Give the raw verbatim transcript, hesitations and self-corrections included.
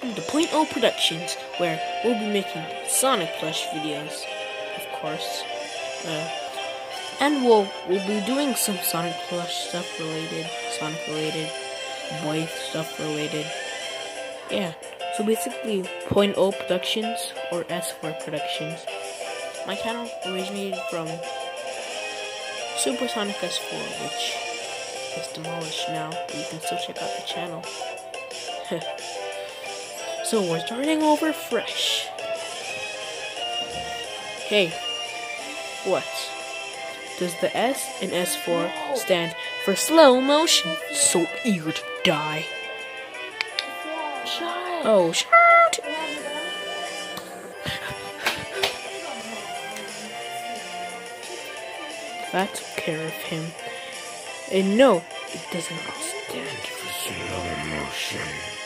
welcome to Point O Productions, where we'll be making Sonic plush videos, of course. Uh, and we'll we'll be doing some Sonic plush stuff related, Sonic related, boy stuff related. Yeah. So basically, Point O Productions or S four Productions. My channel originated from Super Sonic S four, which is demolished now, but you can still check out the channel. So we're starting over fresh. Hey, what? Does the S in S four stand for slow motion? So eager to die. Oh, shit. That took care of him. And no, it does not stand for slow motion.